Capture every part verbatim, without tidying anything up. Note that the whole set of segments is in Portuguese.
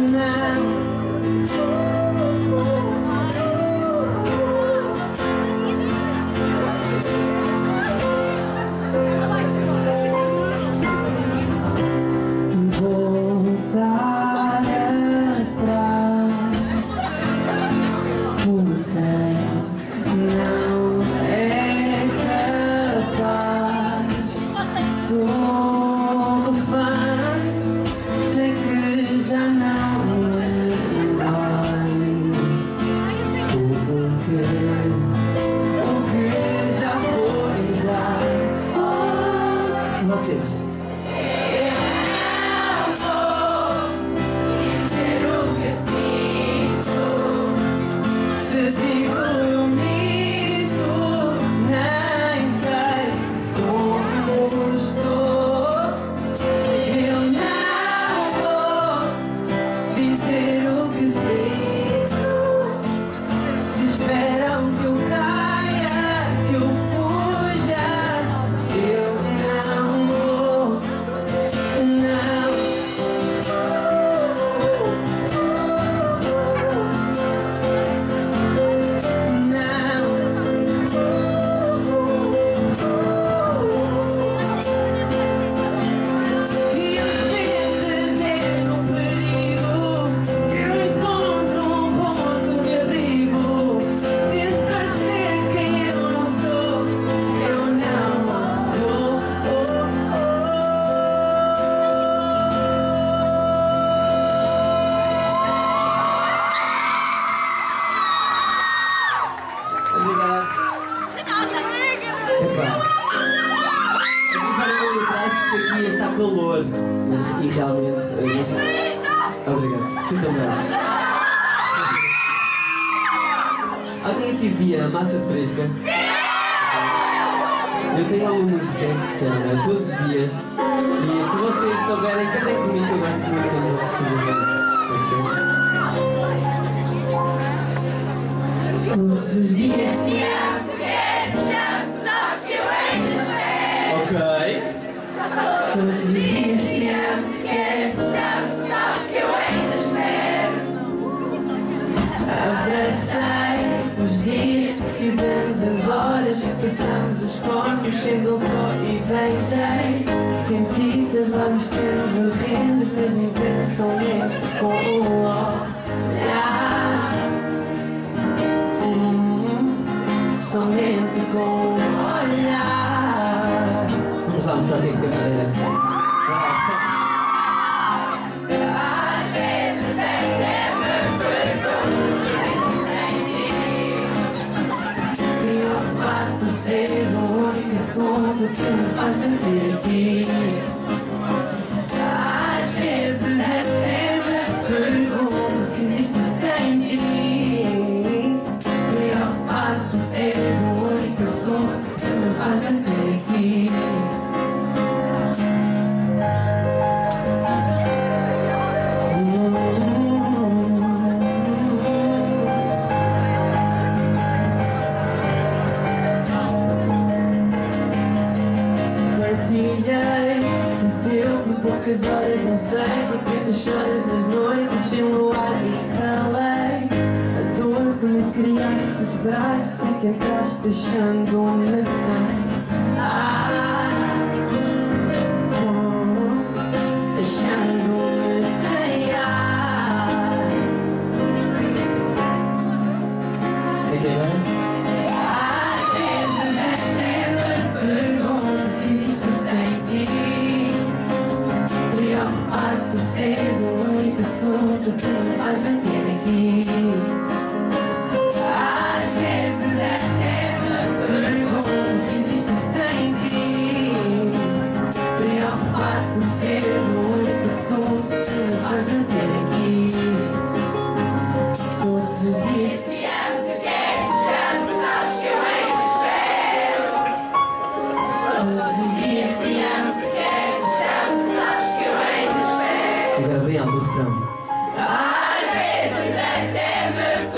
Mas e realmente. Mas... Obrigado. Tu também. Alguém aqui via Massa Fresca? Eu tenho uma música que se chama Todos os Dias. E se vocês souberem, cantem comigo, eu gosto muito quando vocês fazem. Todos os dias te amo, te quero, te chamo, sabes que eu ainda espero. Ok. Todos os dias te amo, te quero, te chamo, sabes que eu ainda espero. Abracei os dias que vivemos, as horas que passamos, os corpos chegam só e beijei. Senti teus lábios teus morrendo, os meus invernos são lentos com o olhar. Somente com o olhar. Vamos lá mostrar o que é que a madeira é feita. Às vezes até me pergunto se existe sem ti. Preocupado por seres o único assunto que me faz bater aqui. Às vezes até me pergunto se existe sem ti. Preocupado por seres o único assunto que me faz bater aqui. Partilhei, sentiu por poucas horas, não sei porque tu choras nas noites sem luar e calei a dor que me criaste dos braços e que entraste deixando-me sem. Ah, oh, deixando-me sem ar. Fica bem? Às vezes até me pergunto se existe sem ti. Preocupado por seres o único assunto que me faz bater aqui. Às vezes até me pergunto se existe sem ti. Preocupado por seres o único assunto que me faz bater aqui. Todos os dias te amo, te quero, te chamo, sabes que eu ainda espero. Todos os dias te amo, te quero, te chamo, sabes que eu ainda espero. Agora bem alto o refrão. Às vezes até me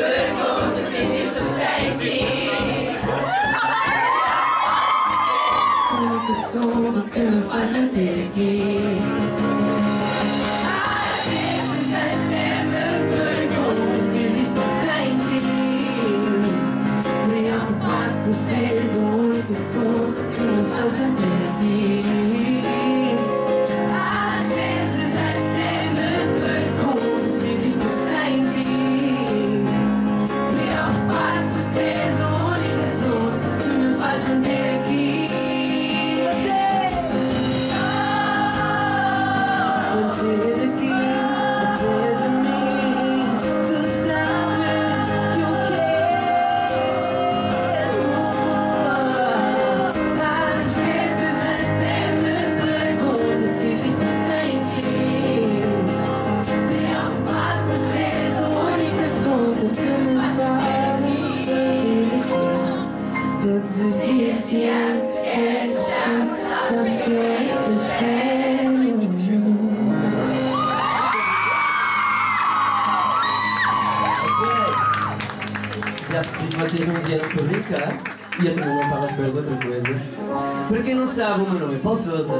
já percebi que vocês não vieram para brincar e eu também não estava à espera de outra coisa. Para quem não sabe, o meu nome é Paulo Sousa.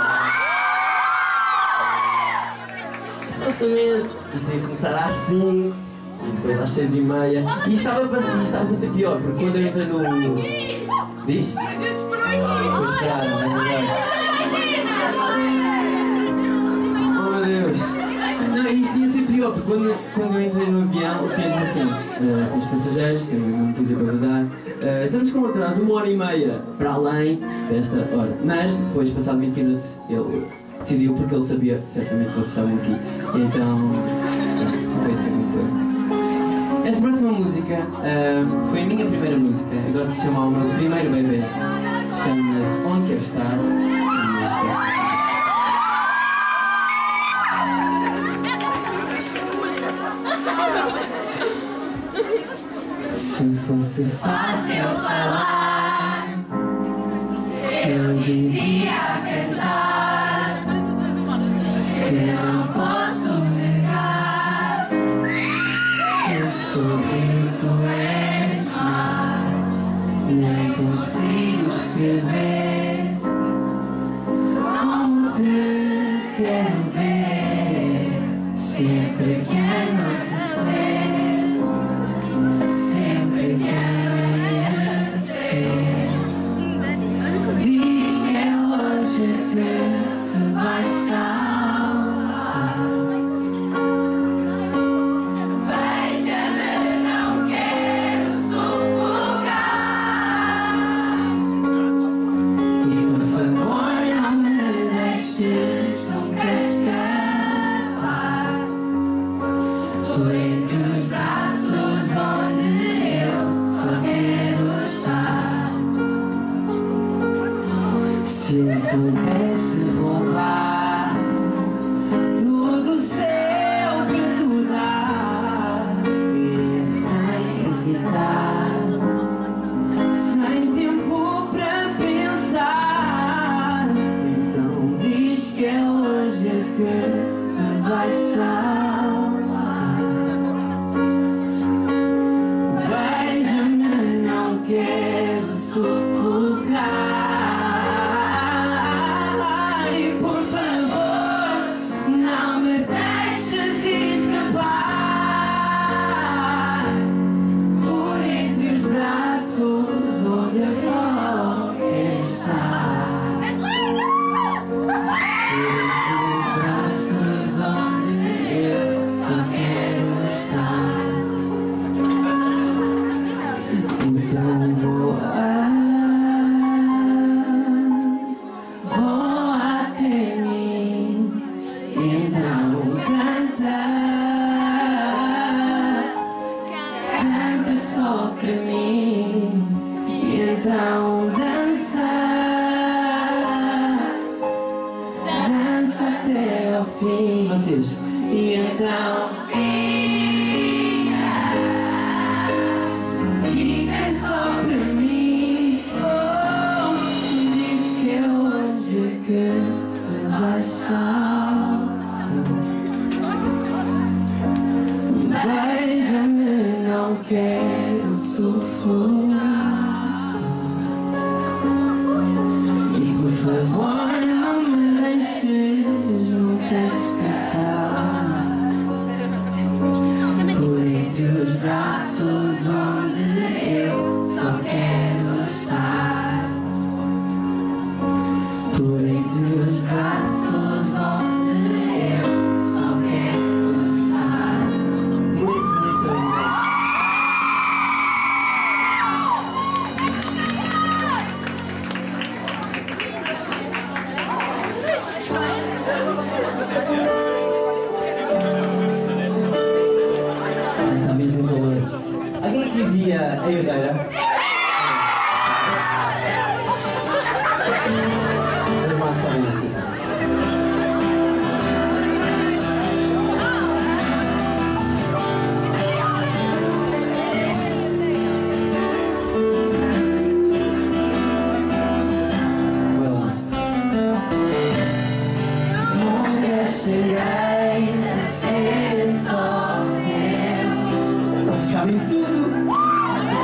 Supostamente isto ia começar às cinco e depois às seis e meia. E estava para, e estava para ser pior, porque quando eu entrei no. Diz? A gente esperou aqui! Depois esperaram, não é verdade? Oh meu Deus! Não, isto ia ser pior, porque quando, quando eu entrei no avião, o senhor disse assim: uh, estamos passageiros, temos uma notícia para vos dar. Uh, estamos com um atraso de uma hora e meia para além desta hora. Mas depois, passado vinte minutos, ele decidiu porque ele sabia certamente que todos estavam aqui. E então, foi isso que aconteceu. Essa próxima música uh, foi a minha primeira música. Eu gosto de chamar o meu primeiro bebê. Chama-se Onde Quero Estar. Se fosse Fácil falar, eu dizia cantar, que não posso negar, eu sou quem tu és, mas nem consigo escrever como te quero ver, sempre que anoitecer. Sempre quero ser. Diz que é hoje que me vais salvar. Beija-me, não quero sufocar. E por favor não me deixes nunca escapar. Por entre os braços onde eu só quero estar. Se eu pudesse roubar tudo o céu que tu dás, iria sem hesitar, sem tempo para pensar. Então diz que é hoje que me vais salvar. Beija-me, não quero sufocar. E por favor, não me deixes escapar. Por entre os braços onde eu só quero estar. Por entre os braços onde eu só quero estar. Então voa, voa até mim, então canta, canta só para mim, e então dança, dança até ao fim. Vocês. E então fica, fica só pra mim. Oh, diz que é hoje que me vais salvar. Beija-me, não quero sufocar. E por favor não me deixes nunca escapar. Por entre os braços onde eu só quero estar. Por entre os braços onde eu só quero estar. Muito, muito obrigado. Está mesmo calor. Alguém aqui via a herdeira? Mas lá sabem assim. Vai lá. Nunca cheguei a ser só teu. Vocês sabem tudo.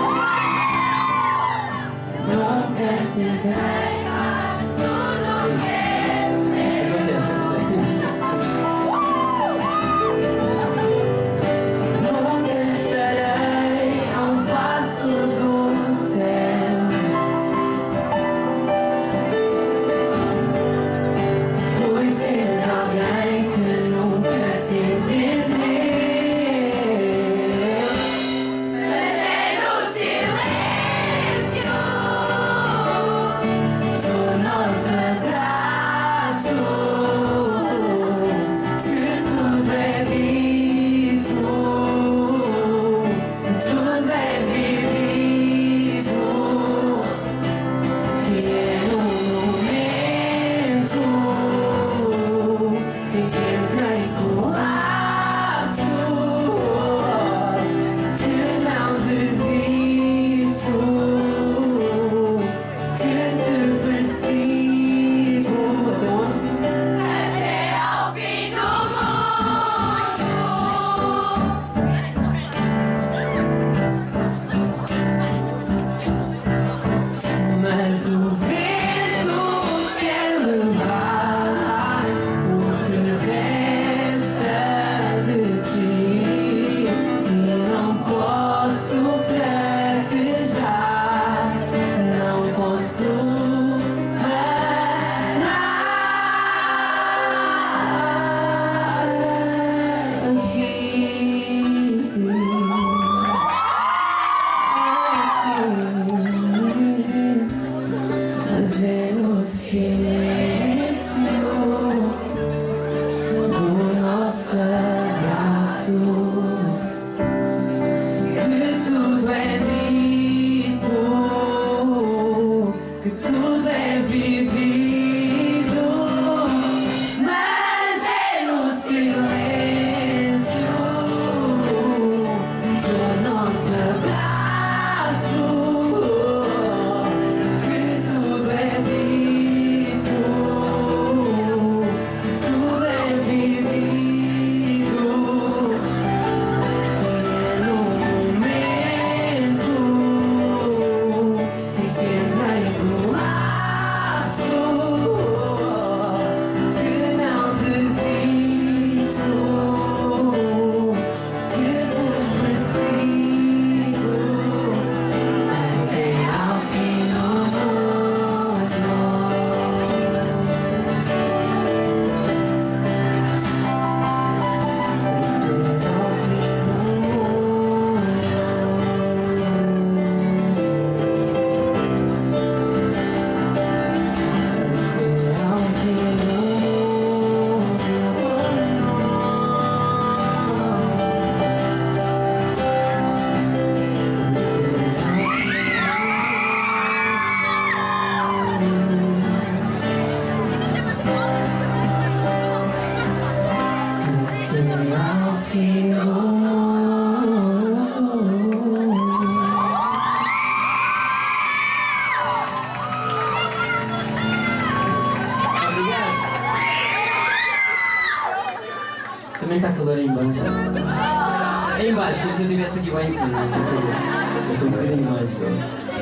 mais, como se eu estivesse aqui bem em cima. Eu estou um bocadinho mais só.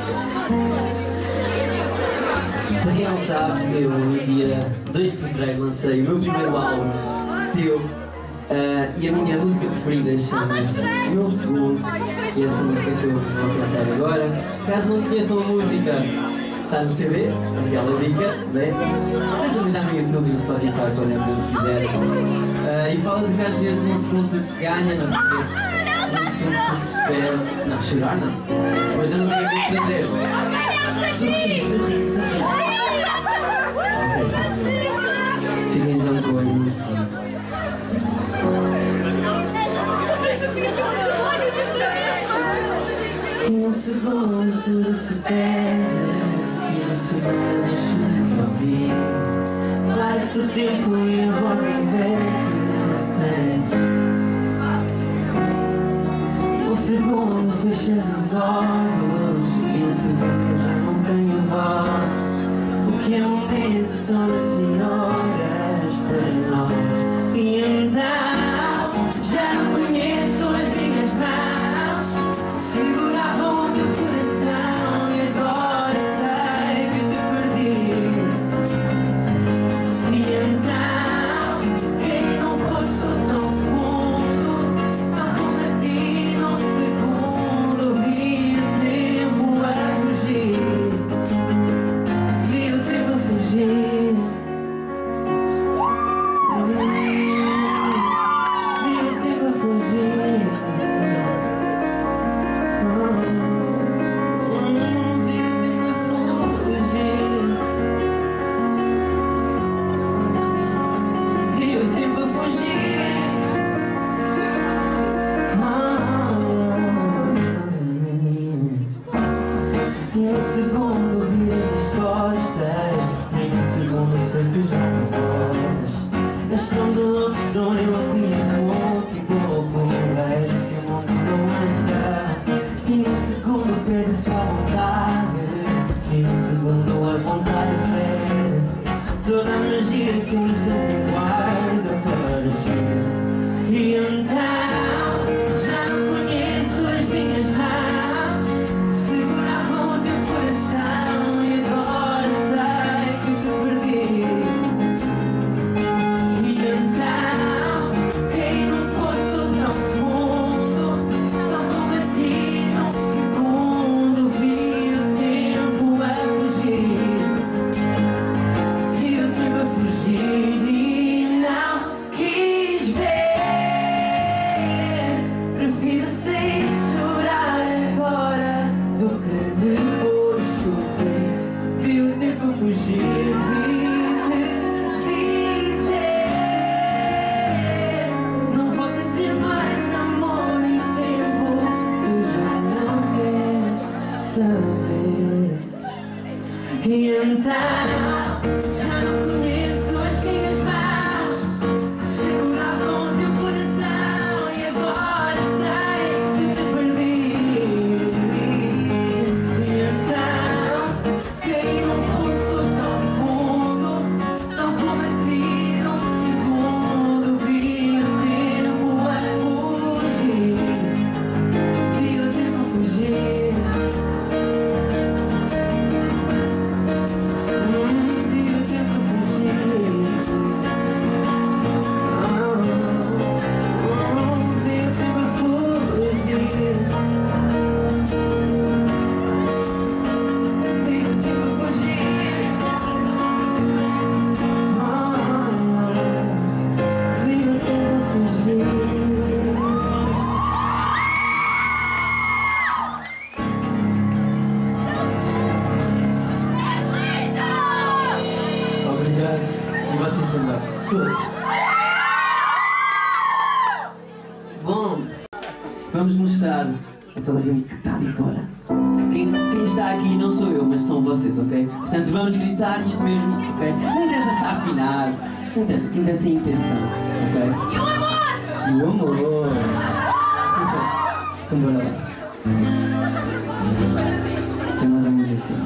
Para quem não sabe, eu no dia dois de fevereiro lancei o meu primeiro álbum, Teu, uh, e a minha música preferida chama-se Meu Segundo, e essa música que eu vos vou cantar agora. Caso não conheçam a música, está no C D, aquela dica, né? Mas também está no YouTube e no Spotify, quando eu quiser. Uh, e fala de que às vezes num segundo tudo se ganha, não é? Num segundo tudo se perde. Não, chorar não. Mas eu não sei o que é que fazer. Sorri, sorri, sorri. Ok, fiquem então com a música. E num segundo tudo se perde, e num segundo deixo de te ouvir. Passa o tempo e a voz inverte. Um segundo fechas os olhos, e um segundo já não tenho voz. O que é um momento torna-se horas para nós. E então já não conheço as minhas mãos, seguravam o teu coração e agora sei que te perdi. E então caí num poço tão fundo, tão como a ti num segundo. Vi o tempo a fugir, vi o tempo a fugir. Em um segundo viras as costas, em um segundo sempre já não voltas. És tão de longe, não eu aplico, que pouco vejo que o mundo não anda. E num segundo perde a sua vontade, e num segundo a vontade perde toda a magia que um instante guarda para si. E então já não conheço as minhas mãos, seguravam o teu coração e agora sei que te perdi. E então caí num poço tão fundo, tão como a ti num segundo. Vi o tempo a fugir, vi o tempo a fugir e não quis ver. Prefiro sair chorar agora do que depois sofrer. Vi o tempo a fugir, vi-te dizer: não vou te ter mais amor e tempo, tu já não queres saber. E então já não conheço as minhas mãos, seguravam o teu coração e agora sei que te perdi. E então caí num poço tão fundo, tão como a ti num segundo. Vi o tempo a fugir, vi o tempo a fugir. Hum, vi o tempo a fugir. Ah, hum, vi o tempo a fugir. Vi o tempo a fugir. Ah, vi o tempo a fugir. Obrigado. E vocês também. Todos. Bom, vamos mostrar a toda a gente que está ali fora. Quem, quem está aqui não sou eu, mas são vocês, ok? Portanto, vamos gritar isto mesmo, ok? Não interessa se está afinado, não interessa, o que interessa é a intenção, ok? E o amor! E o amor! Então, bora lá. É mais ou menos assim.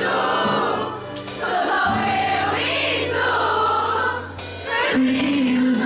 E tu, sou eu e tu, perdidos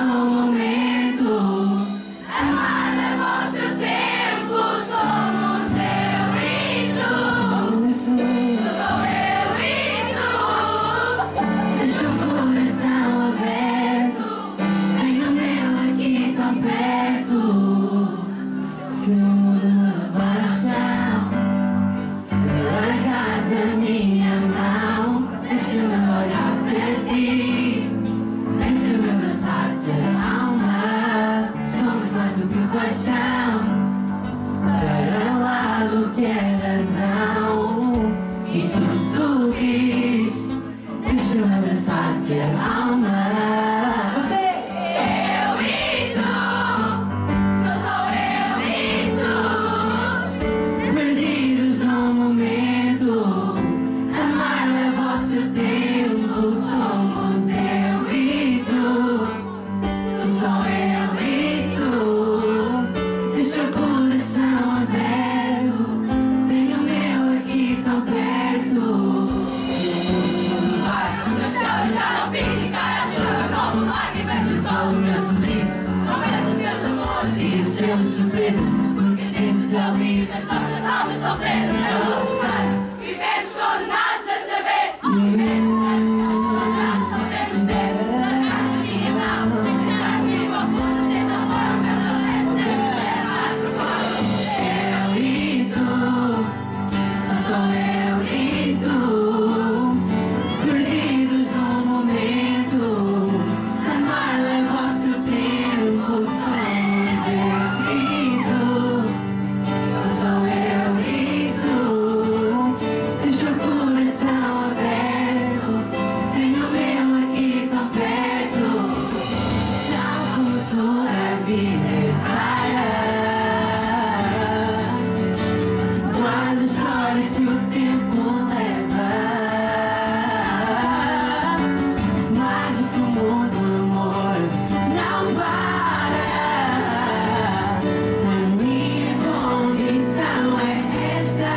qualquer razão. E tu sorris, deixa-me abraçar-te a alma. Eu e tu, sou só eu e tu, perdidos num momento. Amar leva o seu tempo, somos eu e tu, sou só eu e tu. Deixa o coração aberto, tenho o meu aqui tão perto. Se o mundo vai no chão, eu já não pinto cara, choro como lágrimas do sol. O meu sorriso, não vejo os meus amores e estrelas surpresas, porque desde o céu livre as nossas almas são presas na nossa cara. Vivemos condenados a saber, vivemos condenados, podemos ter na casa da minha mão. Deixaste ir ao fundo, seja a forma pela leste, deve ser mais profundo. Eu e tu, sou só eu e tu, perdidos num momento. Amar leva o seu tempo, somos eu e tu, sou só eu e tu. Deixa o coração aberto, tenho o meu aqui tão perto. Já como toda a vida é rara, guarda histórias que o tempo leva. Mais do que o mundo, amor, não para. A minha condição é esta.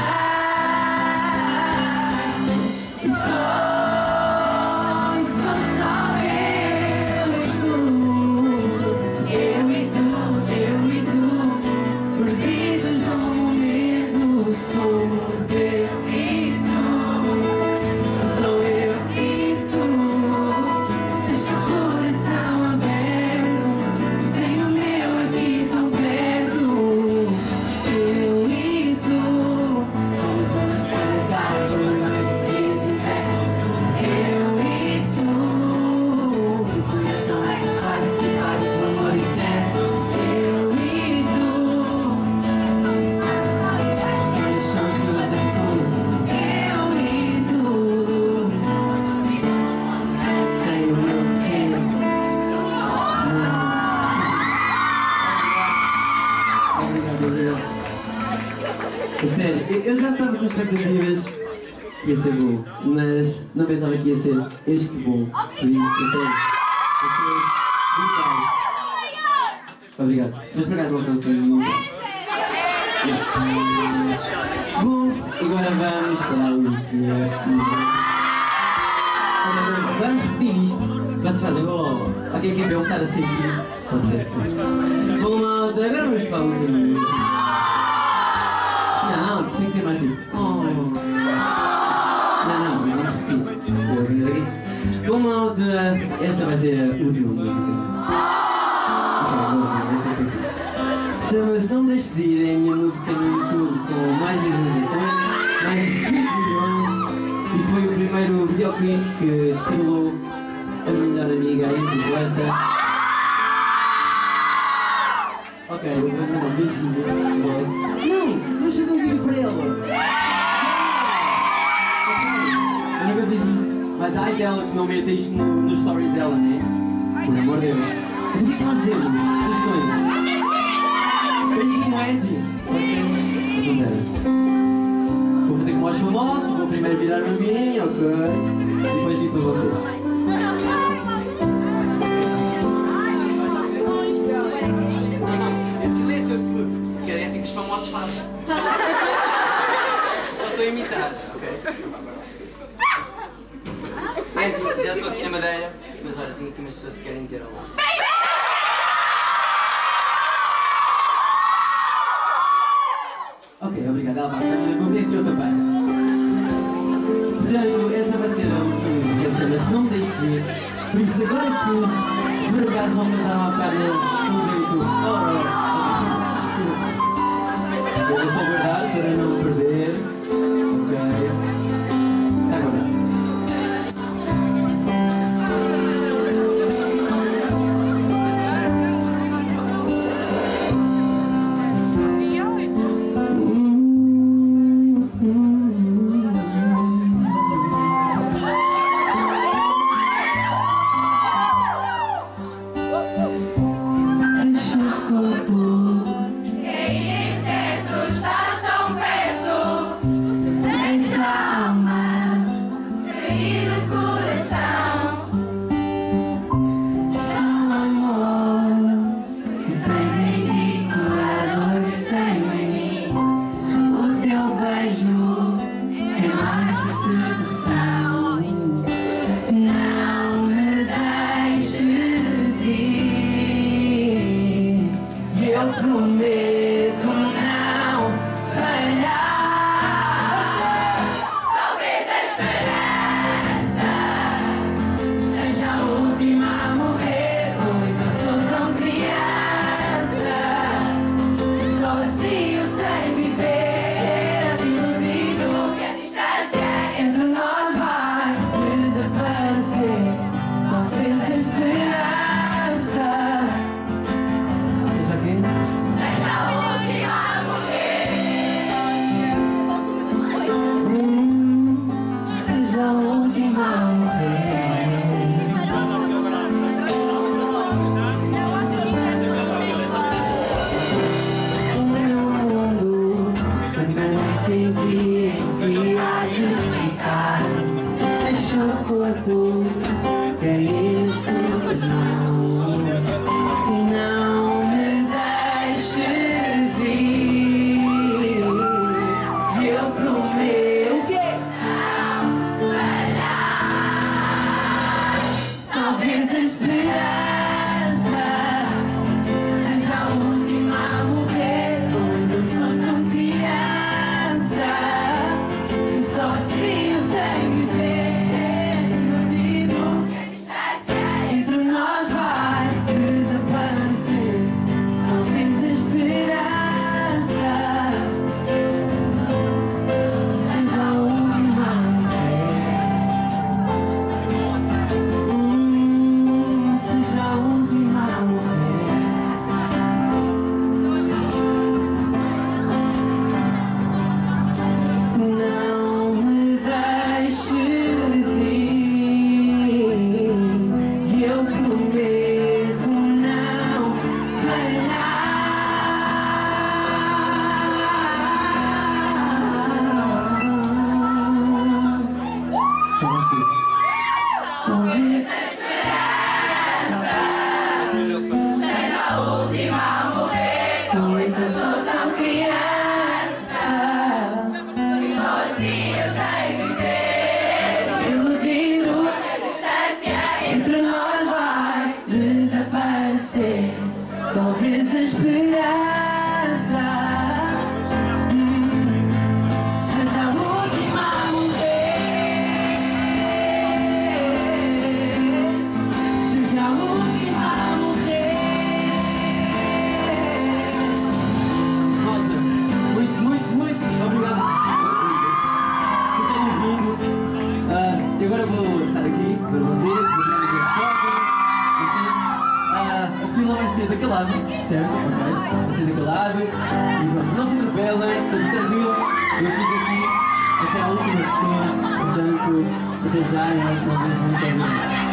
E sou, e sou só eu e tu, eu e tu, eu e tu, perdidos num momento. Somos eu e tu, sou eu e tu. Deixa o coração aberto, tenho o meu aqui tão perto. Eu e tu, somos uma estrada por noite de pé. Eu e tu, meu coração é participado do amor eterno. Eu e tu, nós somos que nós é fundo. Eu e tu, sem o meu querer. Obrigado, obrigado. A sério, eu- eu já estava com expectativas que ia ser bom, mas não pensava que ia ser este bom. Por isso, a sério, vocês brutais. Obrigado. Mas por acaso não são assim muito. Bom, agora vamos para o. Vamos repetir isto. Vocês fazem, oh, ok, quem vê um bocado assim aqui. Pode ser. Bom, malta, agora vamos para o último. Não, tem que ser mais tipo. Oh. Não, não, vamos repetir. Vou vir aqui. Bom, malta, esta vai ser a última música. Ok, vou vai ser fixe. Chama-se Não Me Deixes Ir, é a minha música no YouTube com mais visualizações, mais de cinco milhões. E foi o primeiro videoclipe que estrelou a minha melhor amiga, a entusiasta. Ok, eu vou mandar um beijinho, boss. Não, vamos fazer um vídeo para ela. Ok, eu nunca fiz isso. Mas ai dela que não mete isto no, no story dela, né? Por amor de Deus. Mas o que é que nós fazemos? Questões. Beijinho, Ed. Pode ser? Então, pera. Vou fazer como aos famosos, vou primeiro virar para mim, ok? E depois vir para vocês. É assim que os famosos fazem. Só estou a imitar, ok? Gente, já estou aqui na Madeira, mas olha, tenho aqui umas pessoas que querem dizer olá. Ok, obrigado, ela vai estar toda contente e eu também. Portanto, esta vai ser a última música, chama-se Não Me Deixes Ir. Por isso, agora sim, se por acaso não cantaram há bocado no YouTube, ora, eu vou só guardar para não perder. Ok. Está guardado. Hum. prometo não falhar. Talvez a esperança seja a última a morrer, ou então sou tão criança, só assim eu sei viver, iludido que a distância entre nós vai desaparecer. Talvez a esperança Seja quem? seja a última a morrer. Hum, seja a última a morrer. O meu mundo também me senti enviado de ficar. Deixa o corpo cair nas tuas mãos e não me deixes ir. Eu prometo não falhar. Talvez a esperança seja a última a morrer, quando eu sou tão criança, e só assim eu sei viver, iludido que a distância entre nós vai desaparecer. Talvez a esperança seja a última a morrer. Hum, seja a última a morrer. Não me deixes ir, eu prometo não falhar. Só vocês. Talvez a esperança seja a última a morrer, ou então sou tão criança, só assim eu sei viver, iludido que a distância entre nós vai desaparecer. Talvez a esperança hum, seja a última a morrer. Seja a última a morrer. Malta, muito, muito, muito obrigado por terem vindo. Ah, e agora vou estar aqui para vocês, para terem aqui as fotos. Assim, ah, a fila vai ser daquele lado, certo? Ok? Vai ser daquele lado. E pronto, não se atropelem, estamos tranquilos. Eu fico aqui até a última pessoa. Portanto, até já e mais uma vez muito obrigado.